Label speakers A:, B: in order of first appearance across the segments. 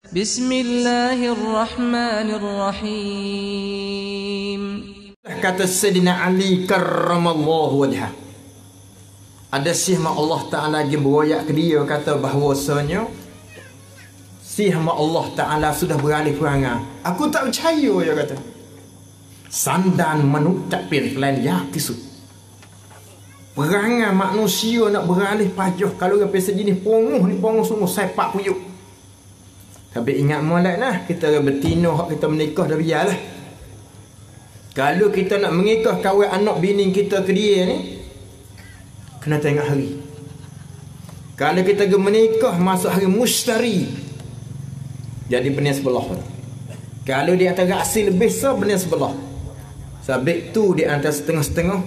A: Bismillahirrahmanirrahim.
B: Kata Sayyidina Ali karramallahu wajhah. Ada sihma Allah Ta'ala lagi beroyak ke dia, kata bahawasanya sihma Allah Ta'ala sudah beralih perangai. Aku tak percaya, dia kata. Sandan menucap plan ya kisut. Perangai manusia nak beralih pajuh. Kalau dia pesa jenis ponguh semua sepak puyuk. Tapi ingat molek lah, kita betina hak kita menikah dah biarlah. Kalau kita nak mengikah kahwin anak bini kita ke dia ni, kena tengok hari. Kalau kita menikah masuk hari mustari, jadi benih sebelah. Kalau di antara asil besar, benih sebelah. Sebab tu di antara setengah-setengah,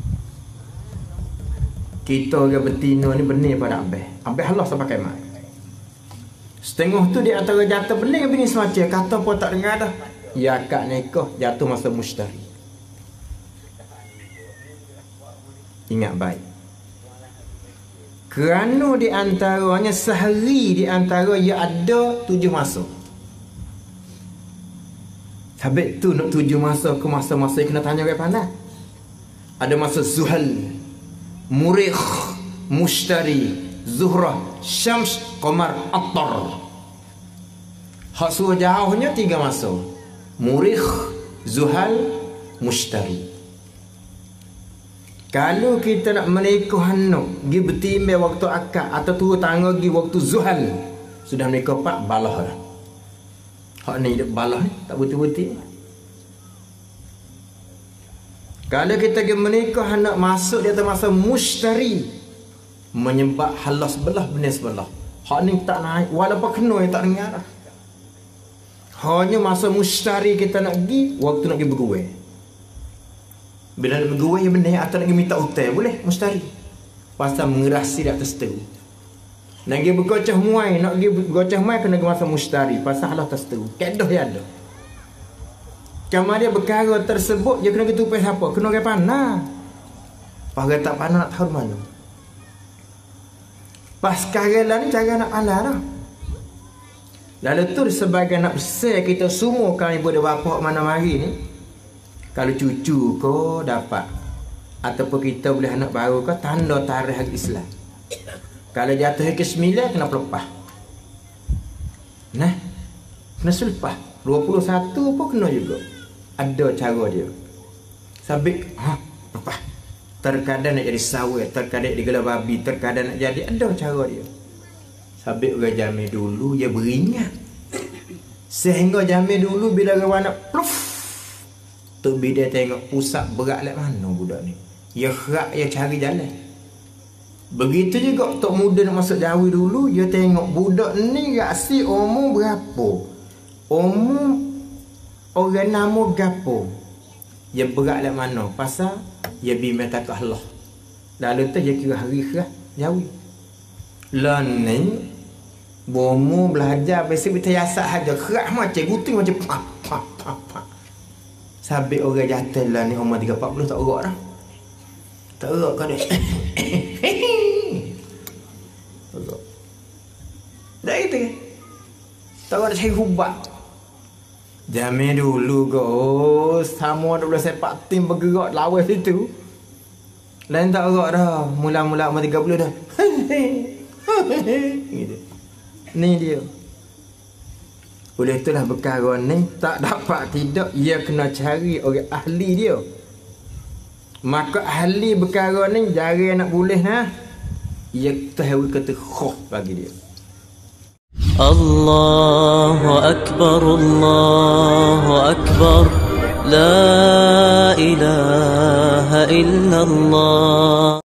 B: kita orang betina ni benih pada abah. Abah Allah saya pakai mak. Setengah tu di antara jatuh benih bini semacam, kata pun tak dengar dah. Ya akad nikah jatuh masa mustari. Ingat baik. Kerana di antaranya sehari di antara ia ada 7 masa. Habis tu nak 7 masa ke masa-masa kena tanya ke mana? Ada masa Zuhal, Murikh, Mushtari, Zuhrah, Syams, Qamar, Attar. Hak suruh jauhnya 3 masa. Murikh, Zuhal, Mushtari. Kalau kita nak menikah anak, pergi bertimbang waktu akad atau turun tangga pergi waktu Zuhal, sudah menikah 4 balah dah. Hak ni dia balah ni tak betul-betul. Kalau kita pergi menikah anak masuk di atas masa Mushtari, menyebab halas sebelah benih sebelah. Hak ni tak naik walaupun kena yang tak dengar dah. Hanya masa Mushtari kita nak pergi, waktu nak pergi berguai. Bila nak berguai yang benih atau nak pergi minta hutang, boleh Mushtari. Pasal mengerasi di atas tu. Nak pergi bergocah muai, nak pergi bergocah muai kena pergi masa Mushtari. Pasal halas atas tu. Kedah yang ada. Cuma dia perkara tersebut, dia kena pergi tupai siapa? Kena pergi panah. Pakai tak panah nak tahu mana. Pas sekarang lah ni cara nak pandai dah. Lalu tu sebagai nak besar kita semua kalau ibu dan bapa mana mari ni, kalau cucu kau dapat ataupun kita boleh anak baru kau, tanda tarikh hari Islam. Kalau jatuh hari ke-9 kena pelepah. Nah, kena selepas 21 pun kena juga. Ada cara dia. Sabik pelepah. Terkadang nak jadi sawit, terkadang digelar babi, terkadang nak jadi, ada cara dia. Sabik orang jamil dulu dia beringat. Sehingga jamil dulu bila orang nak pluf, tu bila tengok pusat berat lek mana budak ni. Dia gerak, dia cari jalan. Begitu juga tok muda nak masuk Jawi dulu, dia tengok budak ni reaksi umur berapa. Umur orang nama gapo. Dia berat lek mana pasal dia bimbang takut Allah. Lalu tu dia kira hari kerah Jawi. Lah ni bomo belajar basic bertayasak saja, kerak macam guting macam pak. Sabik orang jatuh lah ni umur 30-40 tak gerak dah. Tak gerak kau dia. Tak gerak. Dah gitu ke? Tak gerak cari hubat. Jamil dulu go, sama 12 sepak tim bergerak lawan situ. Lain tak gerak dah. Mula-mula umur 30 dah. Gitu. Ni dia. Oleh itulah perkara ni tak dapat tidak, ia kena cari orang ahli dia. Maka ahli perkara ni jari nak boleh nah. Ia tahu kata khof bagi dia.
A: Allahu Akbar, Allahu Akbar, la ilaha illallah.